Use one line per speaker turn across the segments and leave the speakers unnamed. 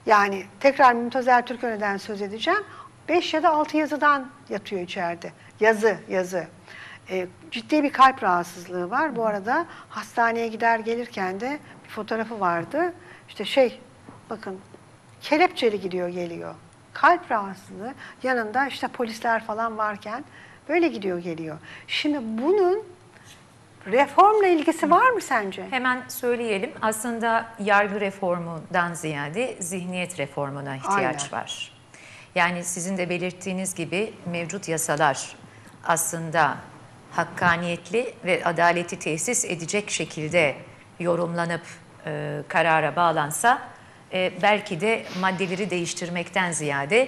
Yani tekrar Mümtaz Ertürkönen'den söz edeceğim. 5 ya da 6 yazıdan yatıyor içeride. Yazı. Ciddi bir kalp rahatsızlığı var. Bu arada hastaneye gider gelirken de bir fotoğrafı vardı. İşte bakın kelepçeli gidiyor geliyor. Kalp rahatsızlığı, yanında işte polisler falan varken böyle gidiyor geliyor. Şimdi bunun reformla ilgisi var mı sence?
Hemen söyleyelim. Aslında yargı reformundan ziyade zihniyet reformuna ihtiyaç var. Yani sizin de belirttiğiniz gibi mevcut yasalar aslında hakkaniyetli ve adaleti tesis edecek şekilde yorumlanıp karara bağlansa belki de maddeleri değiştirmekten ziyade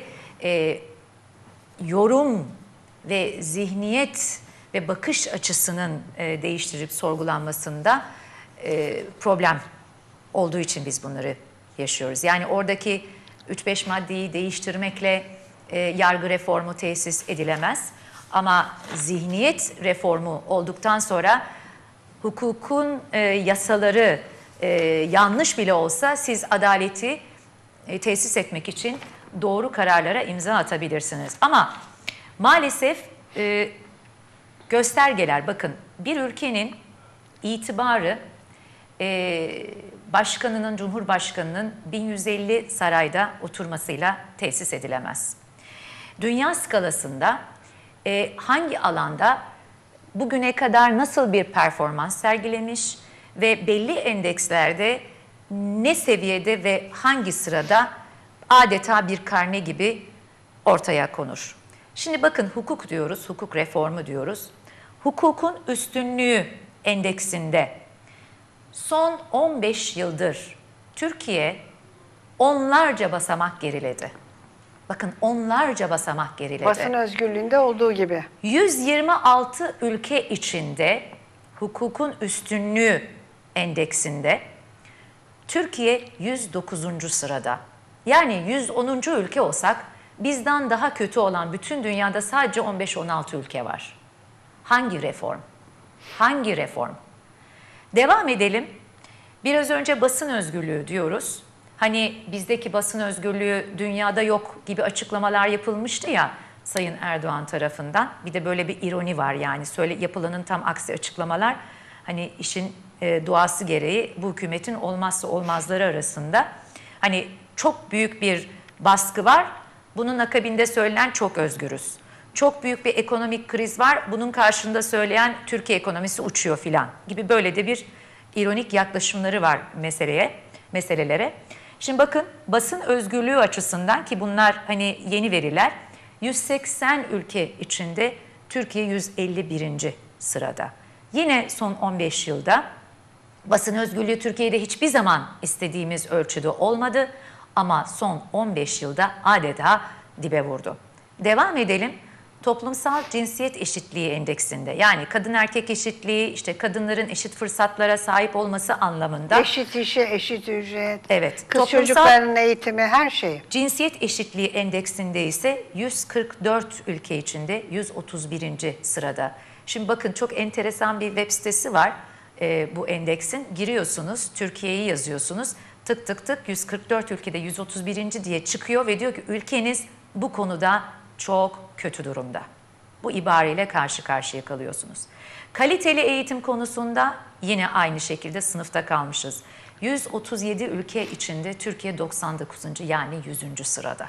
yorum ve zihniyet ve bakış açısının değiştirip sorgulanmasında problem olduğu için biz bunları yaşıyoruz. Yani oradaki 3-5 maddeyi değiştirmekle yargı reformu tesis edilemez. Ama zihniyet reformu olduktan sonra hukukun yasaları yanlış bile olsa siz adaleti tesis etmek için doğru kararlara imza atabilirsiniz. Ama maalesef göstergeler, bakın bir ülkenin itibarı başkanının, cumhurbaşkanının 1150 sarayda oturmasıyla tesis edilemez. Dünya skalasında hangi alanda bugüne kadar nasıl bir performans sergilemiş ve belli endekslerde ne seviyede ve hangi sırada adeta bir karne gibi ortaya konur. Şimdi bakın hukuk diyoruz, hukuk reformu diyoruz. Hukukun üstünlüğü endeksinde son 15 yıldır Türkiye onlarca basamak geriledi. Bakın onlarca basamak geriledi.
Basın özgürlüğünde olduğu gibi.
126 ülke içinde hukukun üstünlüğü endeksinde Türkiye 109. sırada. Yani 110. ülke olsak bizden daha kötü olan bütün dünyada sadece 15-16 ülke var. Hangi reform? Hangi reform? Devam edelim. Biraz önce basın özgürlüğü diyoruz. Hani bizdeki basın özgürlüğü dünyada yok gibi açıklamalar yapılmıştı ya Sayın Erdoğan tarafından. Bir de böyle bir ironi var yani yapılanın tam aksi açıklamalar. Hani işin doğası gereği bu hükümetin olmazsa olmazları arasında. Hani çok büyük bir baskı var. Bunun akabinde söylenen çok özgürüz. Çok büyük bir ekonomik kriz var. Bunun karşında söyleyen Türkiye ekonomisi uçuyor filan gibi böyle de bir ironik yaklaşımları var meselelere. Şimdi bakın basın özgürlüğü açısından ki bunlar hani yeni veriler 180 ülke içinde Türkiye 151. sırada. Yine son 15 yılda basın özgürlüğü Türkiye'de hiçbir zaman istediğimiz ölçüde olmadı ama son 15 yılda adeta dibe vurdu. Devam edelim. Toplumsal cinsiyet eşitliği endeksinde yani kadın erkek eşitliği, işte kadınların eşit fırsatlara sahip olması anlamında.
Eşit işe, eşit ücret,
evet,
kız çocukların eğitimi, her şeyi.
Cinsiyet eşitliği endeksinde ise 144 ülke içinde 131. sırada. Şimdi bakın çok enteresan bir web sitesi var bu endeksin. Giriyorsunuz, Türkiye'yi yazıyorsunuz. Tık tık tık 144 ülkede 131. diye çıkıyor ve diyor ki ülkeniz bu konuda çok kötü durumda. Bu ibareyle karşı karşıya kalıyorsunuz. Kaliteli eğitim konusunda yine aynı şekilde sınıfta kalmışız. 137 ülke içinde Türkiye 99. yani 100. sırada.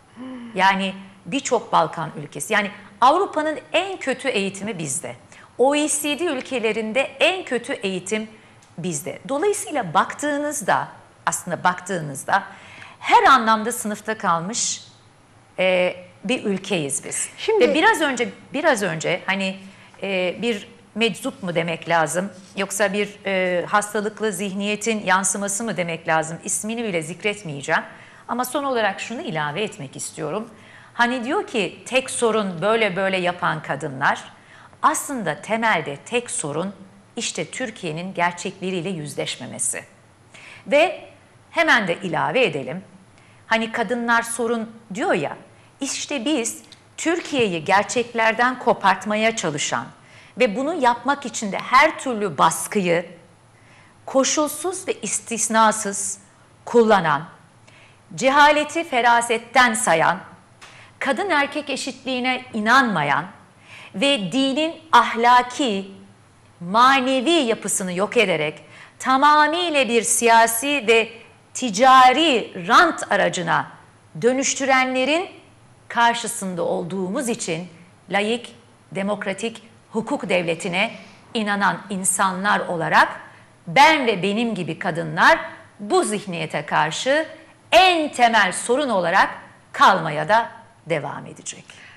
Yani birçok Balkan ülkesi. Yani Avrupa'nın en kötü eğitimi bizde. OECD ülkelerinde en kötü eğitim bizde. Dolayısıyla baktığınızda her anlamda sınıfta kalmış bir ülkeyiz biz.
Şimdi,
ve biraz önce hani bir meczup mu demek lazım yoksa bir hastalıklı zihniyetin yansıması mı demek lazım, ismini bile zikretmeyeceğim. Ama son olarak şunu ilave etmek istiyorum. Hani diyor ki tek sorun böyle yapan kadınlar, aslında temelde tek sorun işte Türkiye'nin gerçekleriyle yüzleşmemesi. Ve hemen de ilave edelim. Hani kadınlar sorun diyor ya, işte biz Türkiye'yi gerçeklerden kopartmaya çalışan ve bunu yapmak için de her türlü baskıyı koşulsuz ve istisnasız kullanan, cehaleti ferasetten sayan, kadın erkek eşitliğine inanmayan ve dinin ahlaki, manevi yapısını yok ederek tamamıyla bir siyasi ve ticari rant aracına dönüştürenlerin karşısında olduğumuz için laik, demokratik hukuk devletine inanan insanlar olarak ben ve benim gibi kadınlar bu zihniyete karşı en temel sorun olarak kalmaya da devam edecek.